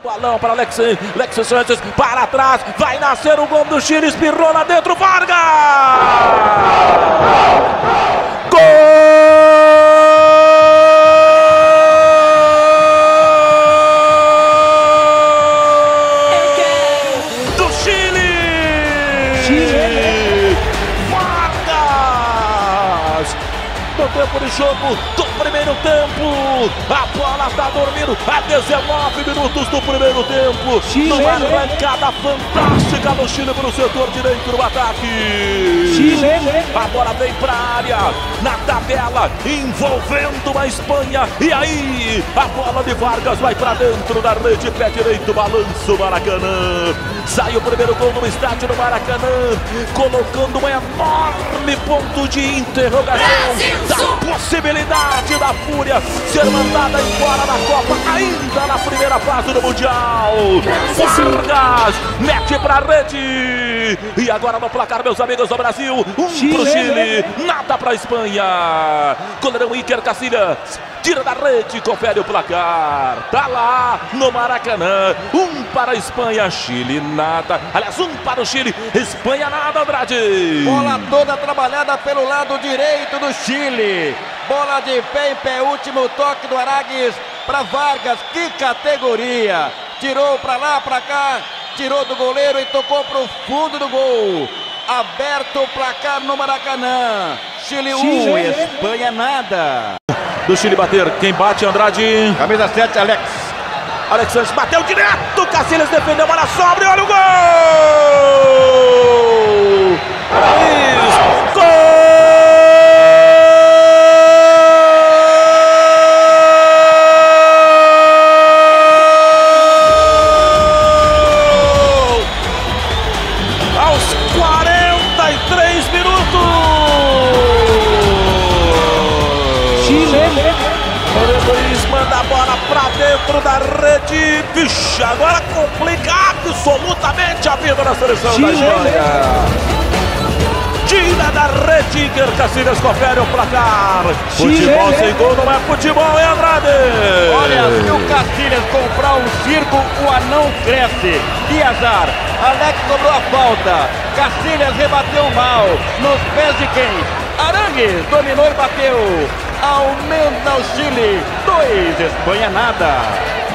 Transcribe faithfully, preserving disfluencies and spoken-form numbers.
balão para Alexis, Alexis Sánchez, para trás, vai nascer o gol do Chile, espirrou lá dentro, Vargas! Gol do Chile! Chile! Vargas! No tempo de jogo do primeiro tempo, a bola está dormindo a dezenove minutos do primeiro tempo. Chile, Numa arrancada fantástica do Chile para o setor direito do ataque. Chile. A bola vem para a área, na tabela, envolvendo a Espanha. E aí, a bola de Vargas vai para dentro da rede, pé direito, balanço Maracanã. Sai o primeiro gol no estádio do Maracanã, colocando um enorme ponto de interrogação da possibilidade da Fúria ser mandada embora da Copa ainda na primeira fase do Mundial. Vargas mete pra rede. E agora no placar, meus amigos do Brasil, um Chile, pro Chile, nada pra Espanha. Goleirão Iker Casillas tira da rede, confere o placar. Tá lá no Maracanã. Um para a Espanha, Chile nada. Aliás, um para o Chile, Espanha nada, Andrade. Bola toda trabalhada pelo lado direito do Chile. Bola de pé em pé, último toque do Aragues para Vargas. Que categoria! Tirou para lá, para cá, tirou do goleiro e tocou para o fundo do gol. Aberto o placar no Maracanã. Chile um, Espanha nada. Do Chile bater, quem bate, Andrade? Camisa sete, Alex. Alex Sánchez bateu direto, Casillas defendeu, bola sobre, olha o gol! É isso, gol! Aos quarenta e três minutos! Chile! O Luiz manda a bola pra dentro da rede. Vixe, agora complica absolutamente a vida da seleção Chile. da Espanha. Tira da rede, Iker Casillas confere o placar. Chile. Futebol sem gol não é futebol, hein, Andrade? Olha, se o Casillas comprar um circo, o anão cresce. Que azar. Alex cobrou a falta. Casillas rebateu mal. Nos pés de quem? Arangues dominou e bateu. Aumenta o Chile. Dois, Espanha nada.